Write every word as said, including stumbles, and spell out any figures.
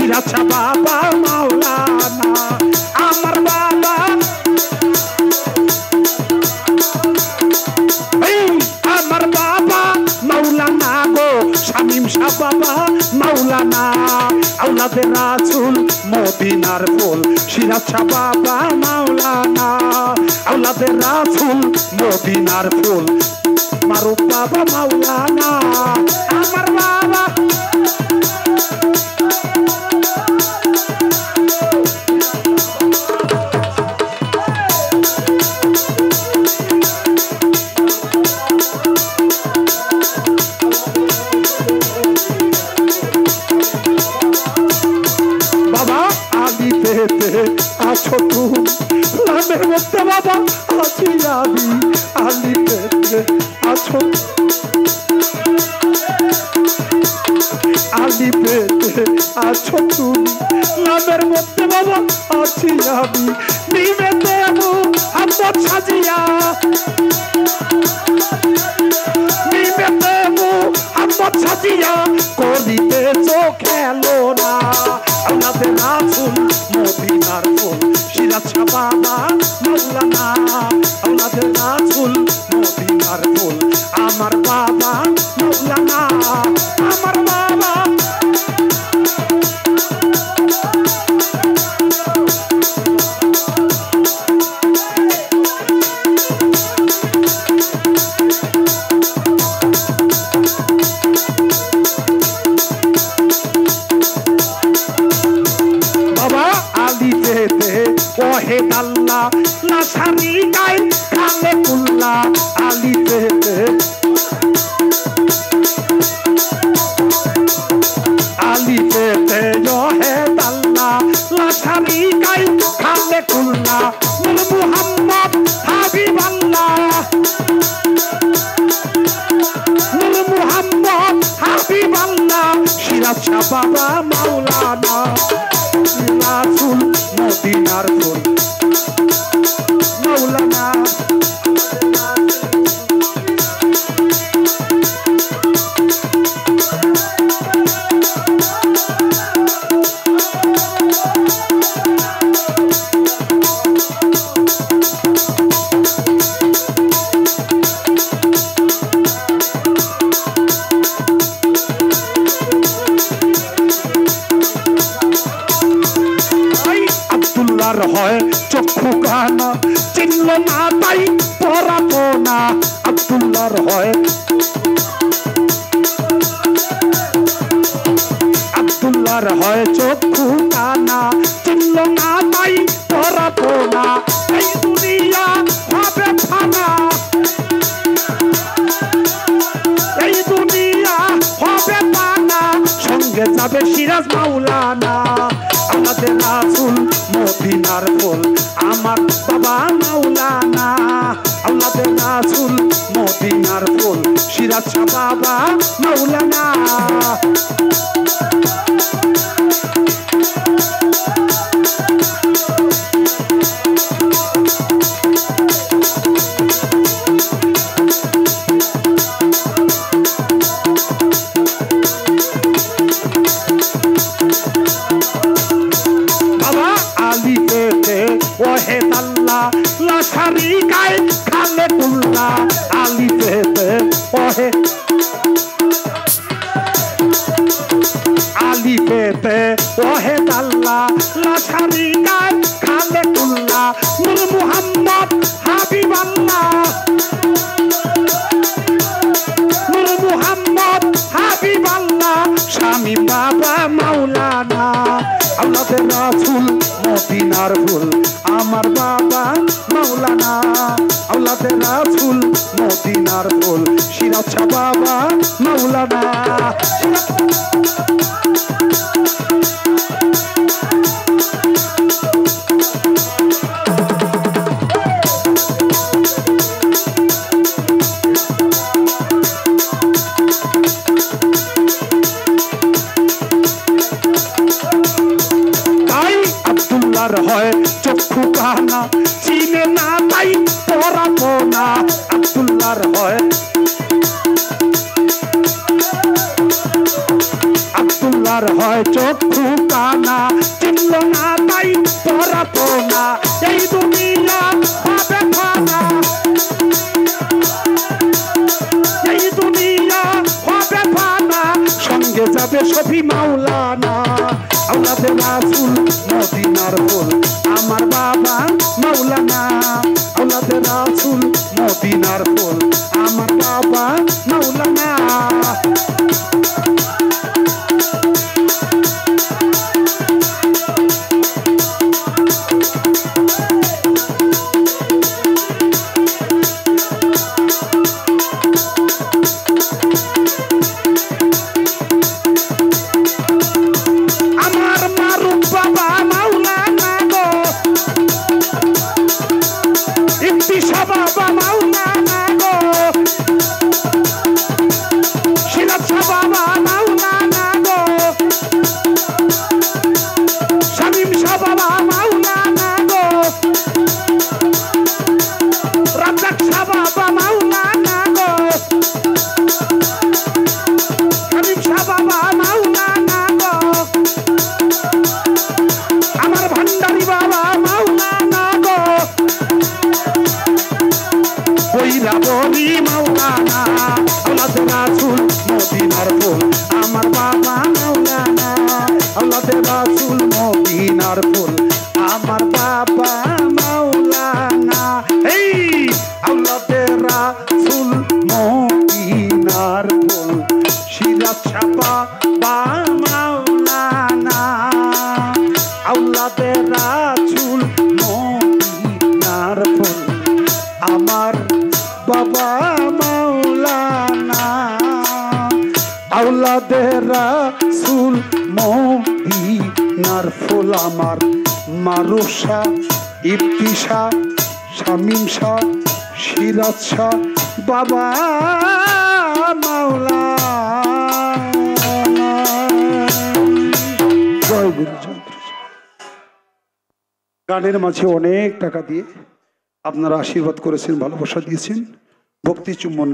Sriracha বাবা মাওলানা আমার বাবা আমার বাবা মাওলানা গো শামীম শাহ বাবা মাওলানা আওলাদে রাসূল মদিনার ফুল সিরাজ শাহ বাবা মাওলানা আওলাদে রাসূল মদিনার ফুল মারুফ বাবা মাওলানা আমার বাবা আছো তুমি নামের মধ্যে বাবা আছি আমি আলি পেতে আছো আলি পেতে আছো তুমি নামের মধ্যে বাবা আছি আমি নিমেতে হাত সাজিয়া নিমেতে হাত সাজিয়া করিতে খেলো না আওলাদে রাসূল মদিনার ফুল সিরাজ শাহ বাবা মাওলানা আওলাদে রাসূল মদিনার ফুল আমার বাবা মাওলানা আমার বাবা ওহে আল্লাহ লা শারীকা খালেকুল্লাহ আলী পেতে আলী পেতে ওহে আল্লাহ লা শারীকা খালেকুল্লাহ নূর মুহাম্মদ হাবিবাল্লাহ নূর মুহাম্মদ হাবিবাল্লাহ সিরাজ শাহ বাবা মাওলানা রাসূল মদিনার ফুল মাওলানা হয় চক্ষু কানা চিনল না তাই পরাবো না আব্দুল্লাহর হয় আব্দুল্লাহর হয় চক্ষু কানা চিনল না তাই পরাবো না এই দুনিয়া হবে ফানা এই দুনিয়া হবে ফানা সঙ্গে যাবে সিরাজ মাওলানা আওলাদে রাসূল মদিনার ফুল আমার বাবা মাওলানা আওলাদে রাসূল মদিনার ফুল সিরাজ শাহ বাবা মাওলানা ওহে আল্লাহ লা শারীকা খালেকুল্লাহ আলী পেতে ওহে আলী পেতে ওহে আল্লাহ লা শারীকা খালেকুল্লাহ নূর মুহাম্মদ হাবিবাল্লাহ নূর মুহাম্মদ হাবিবাল্লাহ শামীম বাবা মাওলানা আওলাদে রাসূল মদিনার ফুল আমার বাবা মাওলানা আওলাদে রাসূল মদিনার ফুল সিরাজ শাহ বাবা মাওলানা হয় চক্ষু কানা চিনে না তাই পরাবো না আব্দুল্লাহর হয় আব্দুল্লাহর হয় চক্ষু কানা চিনল না তাই পরাতো না এই দুনিয়া হবে ফানা এই দুনিয়া হবে ফানা সঙ্গে যাবে শফি মাওলানা আওলাদে রাসূল মদিনার ফুল আমার বাবা মাওলানা আওলাদে রাসূল মদিনার ফুল আমার বাবা মাওলানা বলি মাওলানা আওলাদে রাসূল মদিনার ফুল আমার বাবা মাওলানা আওলাদে রাসূল মদিনার ফুল আমার বাবা মাওলানা এই আওলাদে রাসূল মদিনার ফুল সিরাত ছাপা বা মাওলানা আওলাদে রাসূল মদিনার ফুল আমার বাবা মাওলানা আওলাদে রাসূল মদিনার ফুল আমার মারুফ শাহ ইফতি শাহ শামীম শাহ সিরাজ শাহ বাবা মাওলানা জয় গুরু জয় গুরু। গানের মাঝে অনেক টাকা দিয়ে আপনারা আশীর্বাদ করেছেন ভালোবাসা দিয়েছেন ভক্তি চুম্বন